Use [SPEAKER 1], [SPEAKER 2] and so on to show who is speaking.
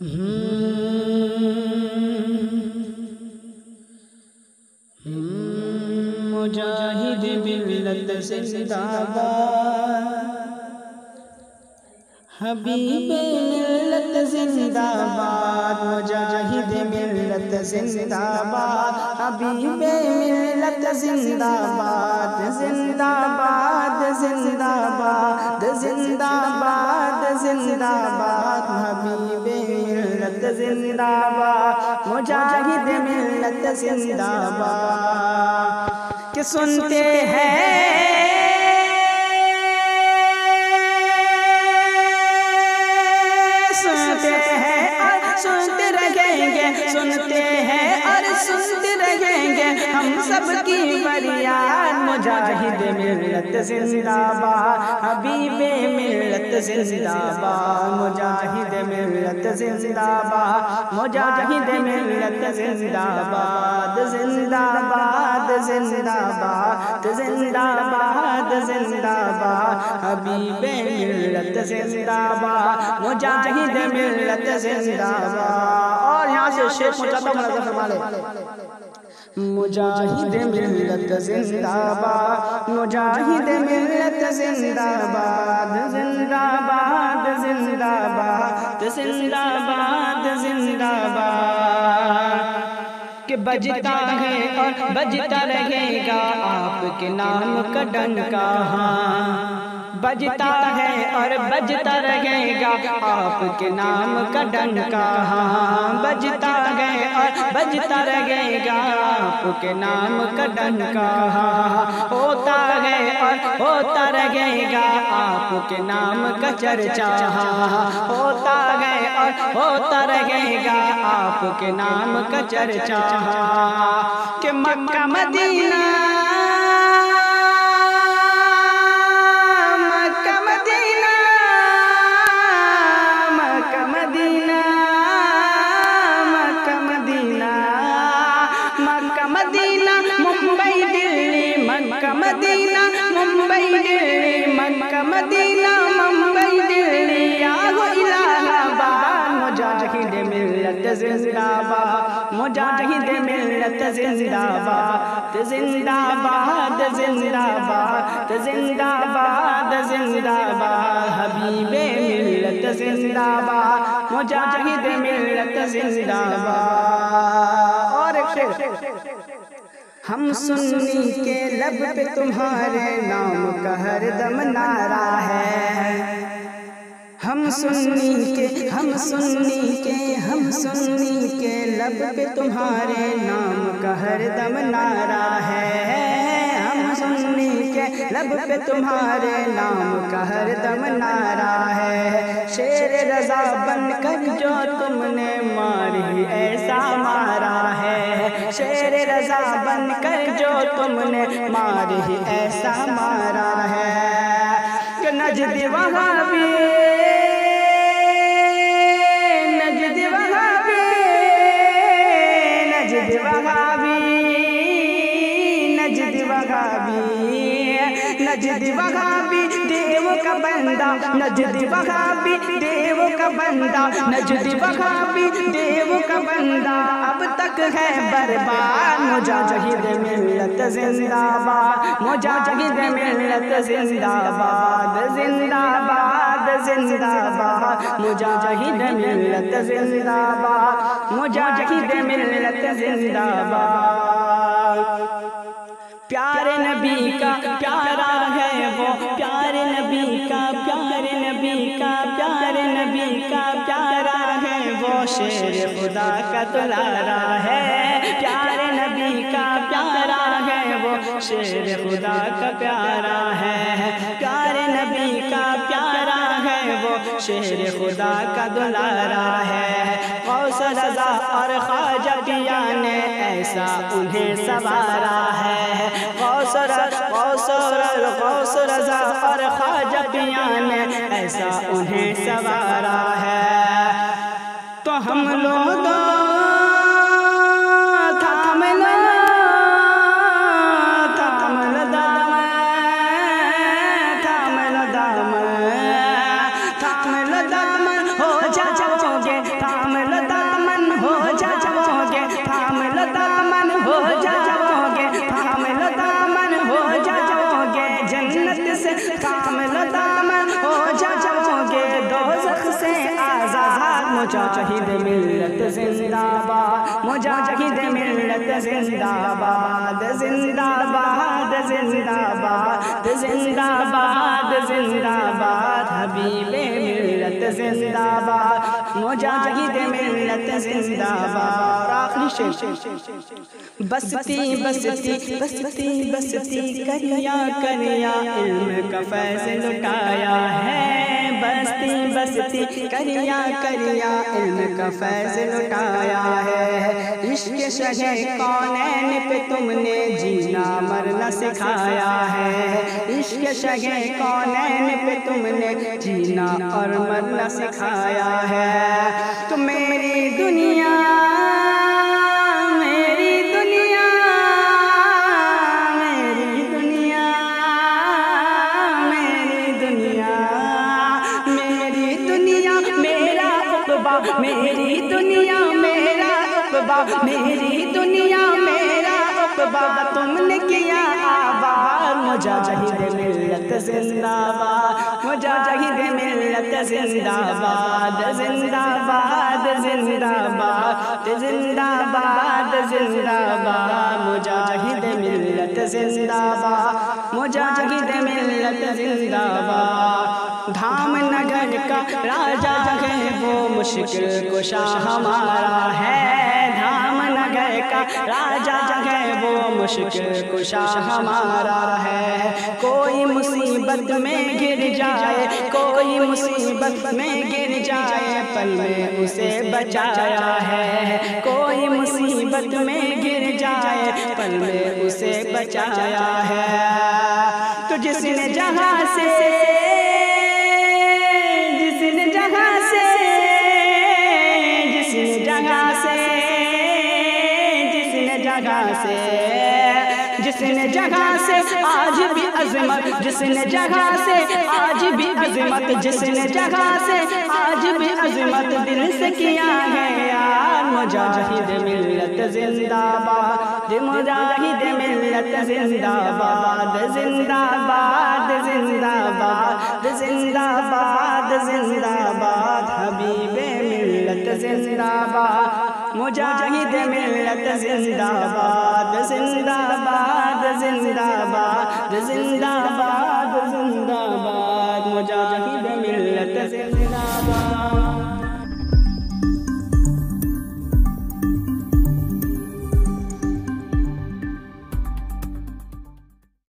[SPEAKER 1] مجاہد ملت زندہ باد، حبیب ملت زندہ باد، مجاہد ملت زندہ باد، حبیب ملت زندہ باد، زندہ باد زندہ باد زندہ باد زندہ باد، حبیب ملت زندہ باد، مجاہد ملت زندہ باد۔ کہ سنتے ہیں سنتے رہیں گے، سنتے ہیں اور سنتے رہیں گے ہم سب کی فریاد، مجاہد ملت زندہ باد، حبیب ملت زندہ باد، مجاہد ملت زندہ باد، مجاہد ملت زندہ باد، زندہ باد زندہ باد زندہ باد زندہ باد، حبیب ملت زندہ باد، مجاہد ملت زندہ باد۔ اور یہاں سے شیخ پہنچاتا ہوں نظر فرما لے۔ مجاہد ملت زندہ باد، مجاہد ملت زندہ باد، زندہ باد زندہ باد زندہ باد زندہ باد۔ کہ بجتا ہے اور بجتا رہے گا آپ کے نام کا ڈنکا، بجتا ہے اور بجتا رہے گا آپ کے نام کا ڈنکا، بجتا ہے اور بجتا رہے گا آپ کے نام کا ڈنکا، ہوتا ہے اور ہوتا رہے گا آپ کے نام کا چرچا، ہوتا ہے اور ہوتا رہے گا آپ کے نام کا چرچا۔ کہ مکہ مدینہ ممبئی دلی، مکہ مدینہ ممبئی دلی، مکہ مدینہ ممبئی دلی، آگو الہ آباد، مجاہد ملت زندہ باد، مجاہد ملت زندہ باد، زندہ باد زندہ باد زندہ باد زندہ باد، حبیب ملت زندہ باد، مجاہد ملت زندہ باد۔ اور ایک شعر، ہم سنی کے لب پہ تمہارے نام کا ہر دم نعرہ ہے، ہم سنی کے لب پہ تمہارے نام کا ہر دم نعرہ ہے، ہم سنی کے لب پہ تمہارے نام کا ہر دم نعرہ ہے، شیر رضا بن کر جو تم نے مار ہی ایسا مارا ہے، شیر رضا بن کر جو تم نے مار ہی ایسا مارا ہے۔ کہ نجد وہابی، نجد وہابی، نجد وہابی، نجد وہابی، نجد وہابی دیو کا بندہ، نجد وہابی دیو کا بندہ، نجد وہابی دیو کا بندہ، اب تک ہے برباد، مجاہد ملت زندہ باد، مجاہد ملت زندہ باد، زندہ باد زندہ باد، مجاہد ملت زندہ باد، مجاہد ملت زندہ باد۔ پیارے نبی کا پیارا ہے وہ، پیارے نبی کا پیارے نبی کا پیارے نبی کا پیارا ہے وہ، شیر خدا کا دلارا ہے، پیارے نبی کا پیارا ہے وہ، شیر خدا کا پیارا ہے، پیارے نبی کا پیارا ہے وہ، شیر خدا کا دلارا ہے۔ غوث رضا اور خواجہ پیا نے ایسا انہیں سوارا ہے، غوث رضا اور خواجہ پیا نے ایسا انہیں سوارا ہے۔ تو ہم لوگ تھام لو دامن ہو جاؤ گے، تھام مجاہد ملت زندہ باد، مجاہد ملت زندہ باد، زندہ باد زندہ باد زندہ باد زندہ باد، حبیب ملت زندہ باد، مجاہد ملت زندہ باد۔ آخری شعر، بستی بستی بستی بستی کریا کریا علم کا فیض لٹایا ہے، بستی بستی کریا کریا علم کا فیض لٹایا ہے، عشق شہ کونین پہ تم نے جینا مرنا سکھایا ہے، عشق شہ کونین پہ تم نے جینا اور مرنا سکھایا ہے۔ تو میری دنیا میری دنیا میرا عقبہ، میری دنیا میرا عقبہ تم نے کیا آباد، مجاہد ملت زندہ باد، مجاہد ملت زندہ باد، زندہ باد زندہ باد زندہ باد زندہ باد، مجاہد ملت زندہ باد، مجاہد ملت زندہ باد۔ دھام نگر کا راجا ہے وہ مشکل کشا ہمارا ہے، دھام نگر کا راجا ہے وہ مشکل کشا ہمارا ہے، کوئی مصیبت میں گر جائے، کوئی مصیبت میں گر جائے پل میں اسے بچایا ہے، کوئی مصیبت میں گر جائے پل میں اسے بچایا ہے۔ تو جس نے جہاں سے جس نے جگہ سے آج بھی عظمت، جس نے جگہ سے آج بھی عظمت، جس نے جگہ سے آج بھی عظمت دل سے کیا ہے یار، مجاہد ملت زندہ باد، مجاہد ملت زندہ باد، زندہ باد زندہ باد زندہ باد زندہ باد، حبیب ملت زندہ باد، مجاہد ملت زندہ باد، زندہ باد زندہ باد زندہ باد زندہ باد۔